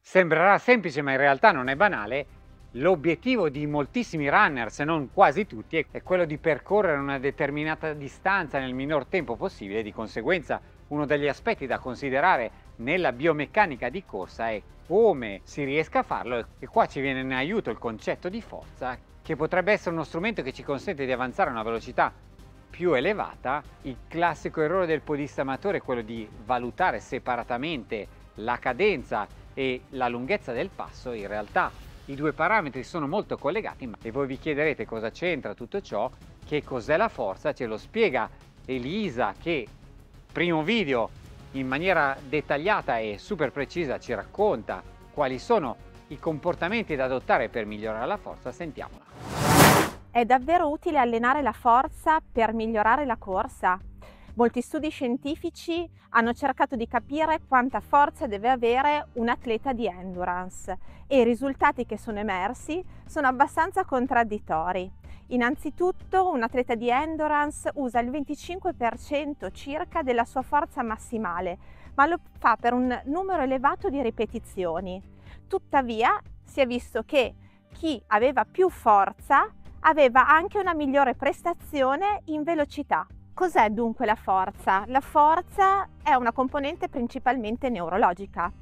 Sembrerà semplice, ma in realtà non è banale. L'obiettivo di moltissimi runner, se non quasi tutti, è quello di percorrere una determinata distanza nel minor tempo possibile. Di conseguenza, uno degli aspetti da considerare nella biomeccanica di corsa è come si riesca a farlo, e qua ci viene in aiuto il concetto di forza, che potrebbe essere uno strumento che ci consente di avanzare a una velocità più elevata. Il classico errore del podista amatore è quello di valutare separatamente la cadenza e la lunghezza del passo. In realtà i due parametri sono molto collegati, e voi vi chiederete cosa c'entra tutto ciò, che cos'è la forza. Ce lo spiega Elisa, che primo video in maniera dettagliata e super precisa ci racconta quali sono i comportamenti da adottare per migliorare la forza. Sentiamola. È davvero utile allenare la forza per migliorare la corsa? Molti studi scientifici hanno cercato di capire quanta forza deve avere un atleta di endurance e i risultati che sono emersi sono abbastanza contraddittori. Innanzitutto, un atleta di endurance usa il 25% circa della sua forza massimale, ma lo fa per un numero elevato di ripetizioni. Tuttavia, si è visto che chi aveva più forza aveva anche una migliore prestazione in velocità. Cos'è dunque la forza? La forza è una componente principalmente neurologica.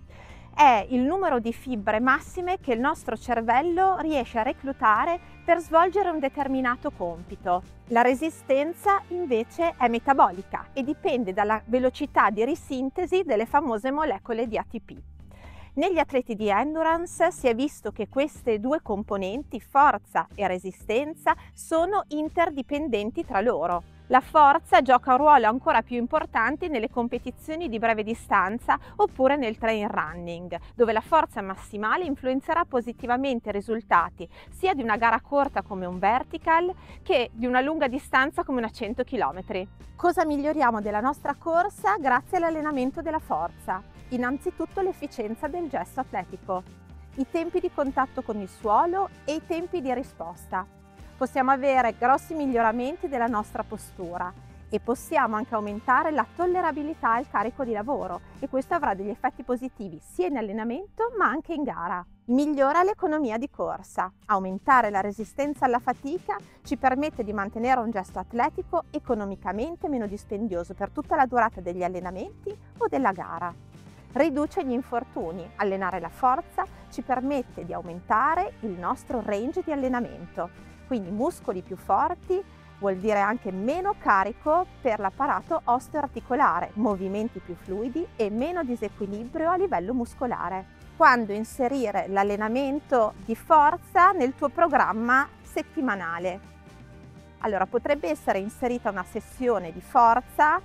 È il numero di fibre massime che il nostro cervello riesce a reclutare per svolgere un determinato compito. La resistenza invece è metabolica e dipende dalla velocità di risintesi delle famose molecole di ATP. Negli atleti di endurance si è visto che queste due componenti, forza e resistenza, sono interdipendenti tra loro. La forza gioca un ruolo ancora più importante nelle competizioni di breve distanza oppure nel trail running, dove la forza massimale influenzerà positivamente i risultati sia di una gara corta come un vertical che di una lunga distanza come una 100 km. Cosa miglioriamo della nostra corsa grazie all'allenamento della forza? Innanzitutto l'efficienza del gesto atletico, i tempi di contatto con il suolo e i tempi di risposta. Possiamo avere grossi miglioramenti della nostra postura e possiamo anche aumentare la tollerabilità al carico di lavoro, e questo avrà degli effetti positivi sia in allenamento ma anche in gara. Migliora l'economia di corsa. Aumentare la resistenza alla fatica ci permette di mantenere un gesto atletico economicamente meno dispendioso per tutta la durata degli allenamenti o della gara. Riduce gli infortuni. Allenare la forza ci permette di aumentare il nostro range di allenamento. Quindi muscoli più forti vuol dire anche meno carico per l'apparato osteoarticolare, movimenti più fluidi e meno disequilibrio a livello muscolare. Quando inserire l'allenamento di forza nel tuo programma settimanale? Allora, potrebbe essere inserita una sessione di forza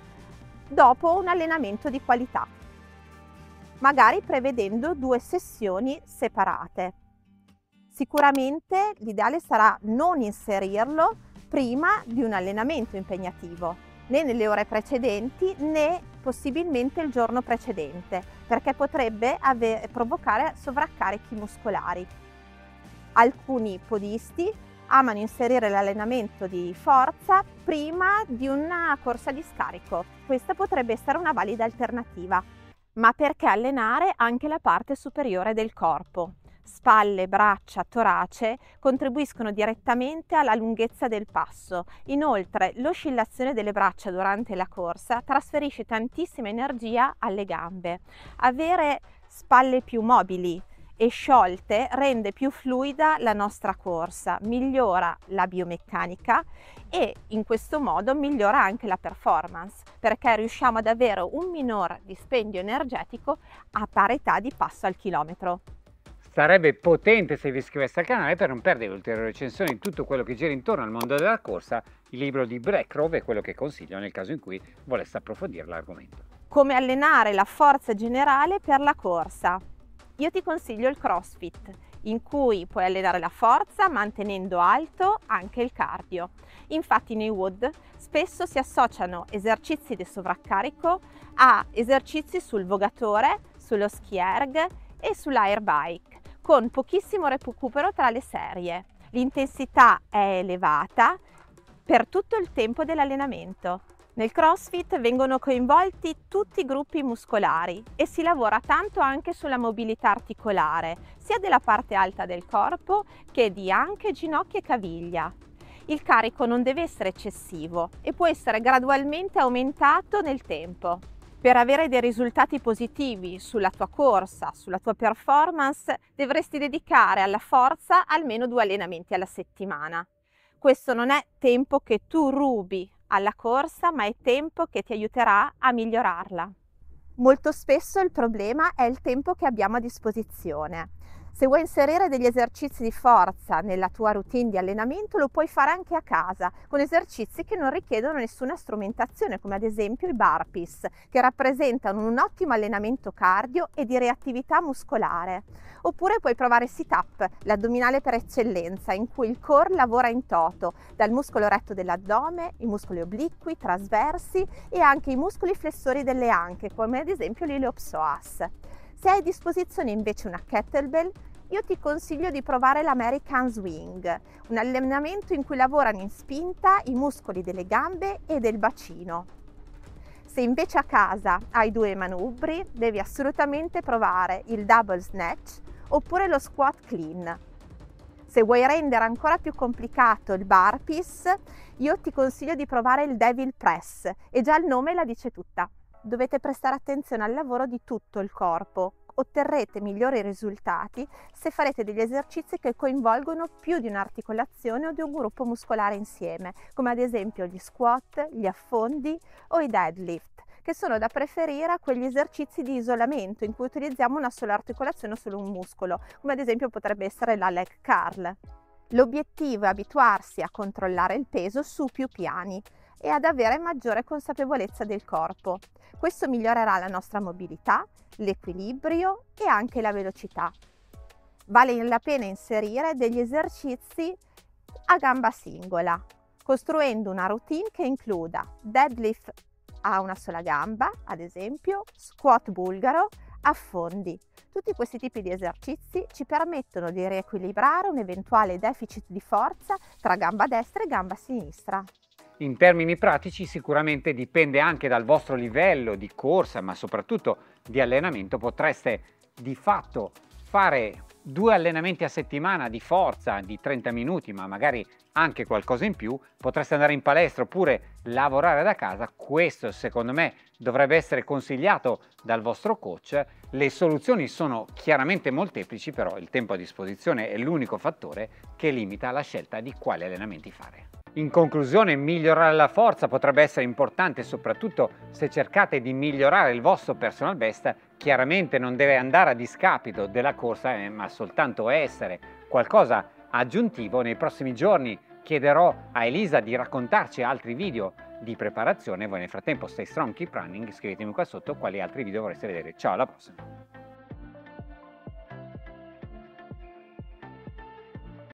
dopo un allenamento di qualità, magari prevedendo 2 sessioni separate. Sicuramente l'ideale sarà non inserirlo prima di un allenamento impegnativo, né nelle ore precedenti né possibilmente il giorno precedente, perché potrebbe provocare sovraccarichi muscolari. Alcuni podisti amano inserire l'allenamento di forza prima di una corsa di scarico. Questa potrebbe essere una valida alternativa, ma perché allenare anche la parte superiore del corpo? Spalle, braccia, torace contribuiscono direttamente alla lunghezza del passo. Inoltre, l'oscillazione delle braccia durante la corsa trasferisce tantissima energia alle gambe. Avere spalle più mobili e sciolte rende più fluida la nostra corsa, migliora la biomeccanica e in questo modo migliora anche la performance, perché riusciamo ad avere un minor dispendio energetico a parità di passo al chilometro. Sarebbe potente se vi iscriveste al canale per non perdere ulteriori recensioni di tutto quello che gira intorno al mondo della corsa. Il libro di Breckrove è quello che consiglio nel caso in cui volesse approfondire l'argomento. Come allenare la forza generale per la corsa? Io ti consiglio il CrossFit, in cui puoi allenare la forza mantenendo alto anche il cardio. Infatti nei WOD spesso si associano esercizi di sovraccarico a esercizi sul vogatore, sullo ski erg e sull'air bike, con pochissimo recupero tra le serie. L'intensità è elevata per tutto il tempo dell'allenamento. Nel CrossFit vengono coinvolti tutti i gruppi muscolari e si lavora tanto anche sulla mobilità articolare, sia della parte alta del corpo che di anche ginocchia e caviglia. Il carico non deve essere eccessivo e può essere gradualmente aumentato nel tempo. Per avere dei risultati positivi sulla tua corsa, sulla tua performance, dovresti dedicare alla forza almeno 2 allenamenti alla settimana. Questo non è tempo che tu rubi alla corsa, ma è tempo che ti aiuterà a migliorarla. Molto spesso il problema è il tempo che abbiamo a disposizione. Se vuoi inserire degli esercizi di forza nella tua routine di allenamento, lo puoi fare anche a casa, con esercizi che non richiedono nessuna strumentazione, come ad esempio i burpees, che rappresentano un ottimo allenamento cardio e di reattività muscolare. Oppure puoi provare sit-up, l'addominale per eccellenza, in cui il core lavora in toto, dal muscolo retto dell'addome, i muscoli obliqui, trasversi e anche i muscoli flessori delle anche, come ad esempio l'iliopsoas. Se hai a disposizione invece una kettlebell, io ti consiglio di provare l'American Swing, un allenamento in cui lavorano in spinta i muscoli delle gambe e del bacino. Se invece a casa hai 2 manubri, devi assolutamente provare il double snatch oppure lo squat clean. Se vuoi rendere ancora più complicato il burpees, io ti consiglio di provare il devil press, e già il nome la dice tutta. Dovete prestare attenzione al lavoro di tutto il corpo. Otterrete migliori risultati se farete degli esercizi che coinvolgono più di un'articolazione o di un gruppo muscolare insieme, come ad esempio gli squat, gli affondi o i deadlift, che sono da preferire a quegli esercizi di isolamento in cui utilizziamo una sola articolazione o solo un muscolo, come ad esempio potrebbe essere la leg curl. L'obiettivo è abituarsi a controllare il peso su più piani e ad avere maggiore consapevolezza del corpo. Questo migliorerà la nostra mobilità, l'equilibrio e anche la velocità. Vale la pena inserire degli esercizi a gamba singola, costruendo una routine che includa deadlift a una sola gamba, ad esempio, squat bulgaro, affondi. Tutti questi tipi di esercizi ci permettono di riequilibrare un eventuale deficit di forza tra gamba destra e gamba sinistra. In termini pratici sicuramente dipende anche dal vostro livello di corsa, ma soprattutto di allenamento. Potreste di fatto fare 2 allenamenti a settimana di forza di 30 minuti, ma magari anche qualcosa in più. Potreste andare in palestra oppure lavorare da casa. Questo secondo me dovrebbe essere consigliato dal vostro coach. Le soluzioni sono chiaramente molteplici, però il tempo a disposizione è l'unico fattore che limita la scelta di quali allenamenti fare. In conclusione, migliorare la forza potrebbe essere importante, soprattutto se cercate di migliorare il vostro personal best. Chiaramente non deve andare a discapito della corsa, ma soltanto essere qualcosa aggiuntivo. Nei prossimi giorni chiederò a Elisa di raccontarci altri video di preparazione. Voi nel frattempo stay strong, keep running, scrivetemi qua sotto quali altri video vorreste vedere. Ciao, alla prossima!